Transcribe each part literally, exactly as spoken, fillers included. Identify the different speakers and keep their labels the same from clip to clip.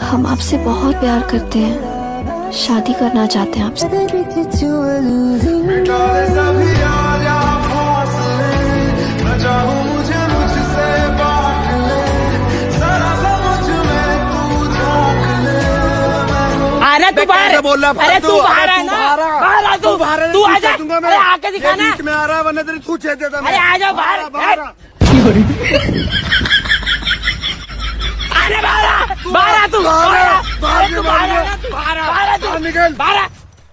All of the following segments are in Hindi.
Speaker 1: हम आपसे बहुत प्यार करते हैं, शादी करना चाहते हैं आपसे।
Speaker 2: अरे तू बाहर बोल रहा, अरे तू बाहर है ना, बाहर आ तू, तू आजा, अरे आके दिखाना,
Speaker 3: में आ रहा है वरना तेरी छूट देता मैं।
Speaker 2: अरे आजा बाहर,
Speaker 3: बाहर
Speaker 2: अरे बाहर आ, बाहर आ तू, बाहर आ, बाहर तू बाहर आ, बाहर आ, बाहर आ तू,
Speaker 3: निकल
Speaker 2: बाहर आ।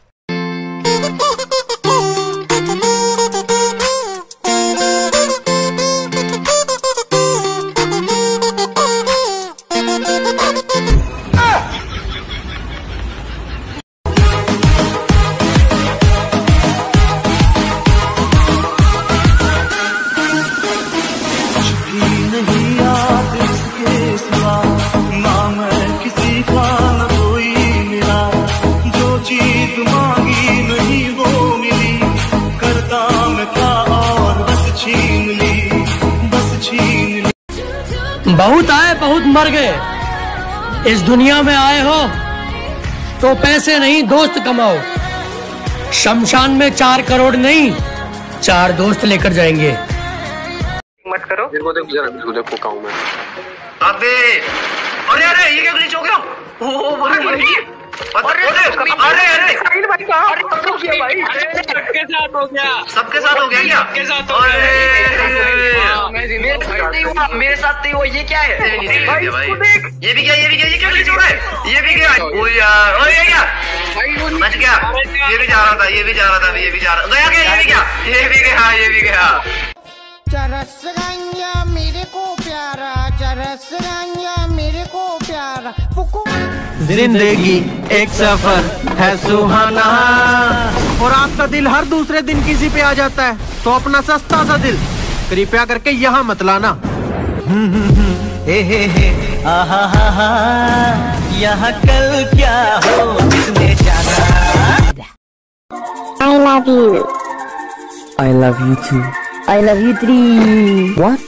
Speaker 4: बहुत आए बहुत मर गए, इस दुनिया में आए हो तो पैसे नहीं दोस्त कमाओ। शमशान में चार करोड़ नहीं, चार दोस्त लेकर जाएंगे।
Speaker 5: मत करो,
Speaker 3: मेरे को देख जरा, मेरे को देख फूका हूं मैं।
Speaker 5: अबे अरे अरे ये क्या ग्लिच हो गया? ओ भाई अरे अरे अरे साहिल भाई कहां? अरे सबके साथ हो गया, सबके साथ हो गया क्या? सबके साथ हो गया। मेरे साथ नहीं हुआ, मेरे साथ नहीं हुआ। ये क्या है भाई? ये भी क्या, ये भी क्या, ये क्या ग्लिच हो रहा है? ये भी क्या? ओ यार, ओ ये क्या बच गया? ये भी जा रहा था, ये भी जा रहा था, ये भी जा रहा गया क्या? ये भी क्या, ये भी गया, ये भी गया।
Speaker 6: चरस रंगा मेरे को प्यारा, चरस रंगा मेरे को प्यारा।
Speaker 7: जिंदगी एक सफर है सुहाना, और आपका दिल हर दूसरे दिन किसी पे आ जाता है, तो अपना सस्ता सा दिल कृपया करके यहाँ मत लाना। हे हे हे आहा हा हा, यहाँ कल क्या हो जिसने जाना।
Speaker 1: I love you.
Speaker 8: I love you too.
Speaker 1: I love you three.
Speaker 8: What?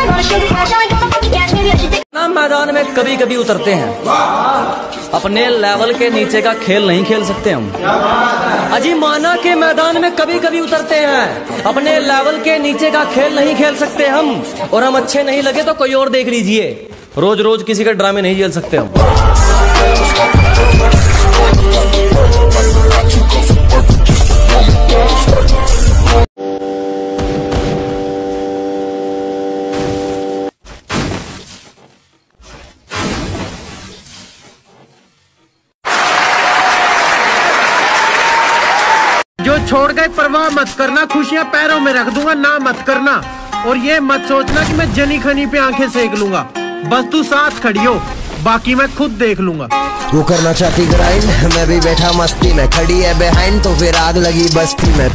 Speaker 9: ना मैदान में कभी कभी उतरते हैं, अपने लेवल के नीचे का खेल नहीं खेल सकते हम। अजी माना के मैदान में कभी कभी उतरते हैं, अपने लेवल के नीचे का खेल नहीं खेल सकते हम, और हम अच्छे नहीं लगे तो कोई और देख लीजिए। रोज रोज किसी के ड्रामे नहीं झेल सकते हम।
Speaker 7: जो छोड़ गए परवाह मत करना, खुशियां पैरों में रख दूंगा ना मत करना, और ये मत सोचना कि मैं जनी खनी पे आंखें सेक लूंगा। बस तू साथ खड़ी हो, बाकी मैं खुद देख लूंगा।
Speaker 8: वो करना चाहती ग्राइंड, मैं भी बैठा मस्ती में, खड़ी है बिहाइंड तो फिर आग लगी बस्ती में।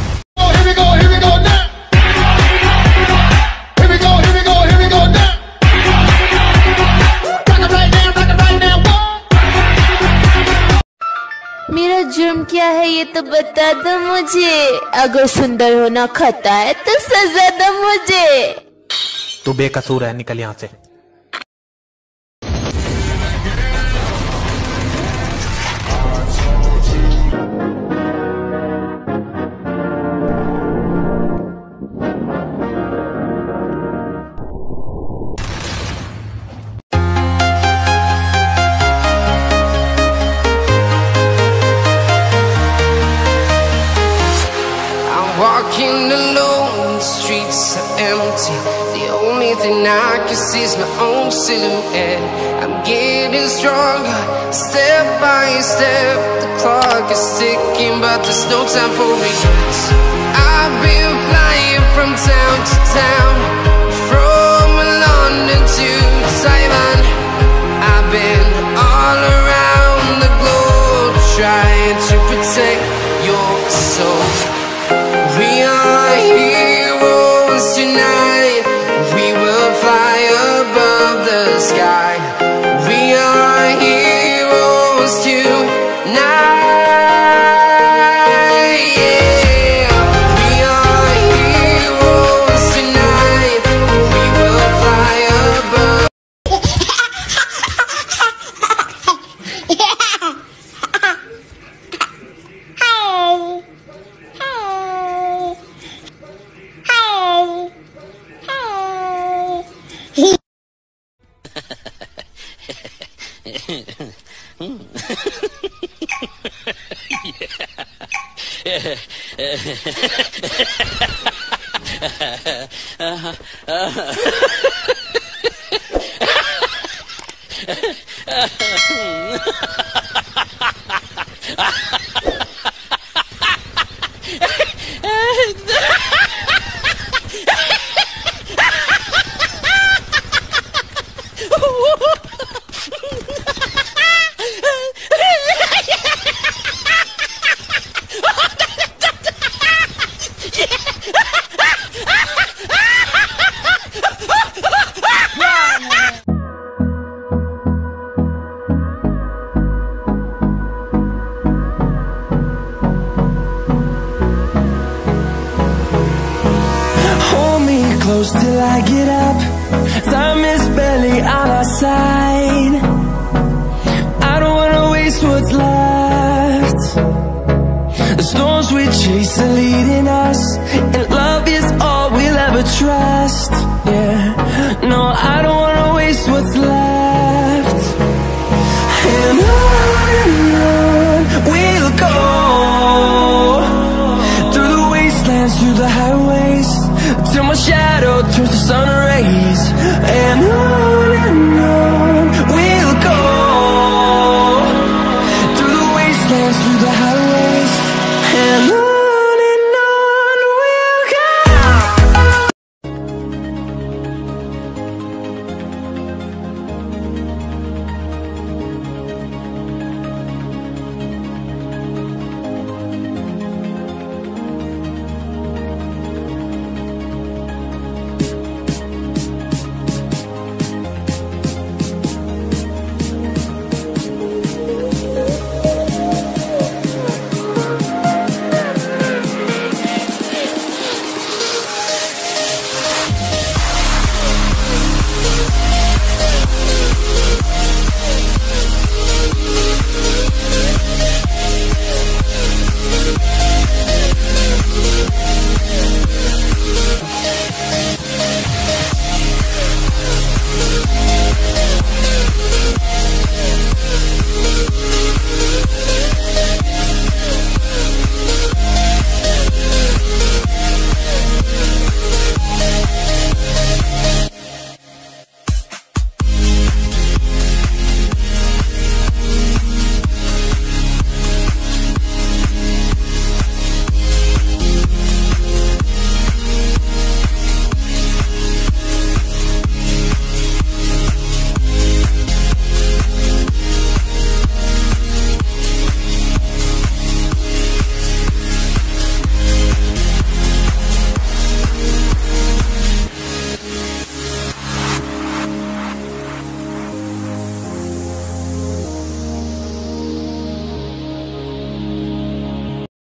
Speaker 1: मेरा जुर्म क्या है ये तो बता दो मुझे, अगर सुंदर होना खता है तो सजा दो मुझे।
Speaker 7: तू बेकसूर है, निकल यहाँ से।
Speaker 6: Walking alone, the streets are empty. The only thing I can see is my own silhouette. I'm getting stronger, step by step. The clock is ticking, but there's no time for regrets. I've been flying from town to town, from London to Taiwan. I've been all around the globe, trying to protect your soul. We are heroes tonight, we will fly above the sky. We are heroes tonight, yeah. We are heroes tonight, we will fly above. Close till I get up. Time is barely on our side. I don't wanna waste what's left. The storms we chase are leading us, and love is all we'll ever trust. Yeah, no, I don't wanna waste what's left. And I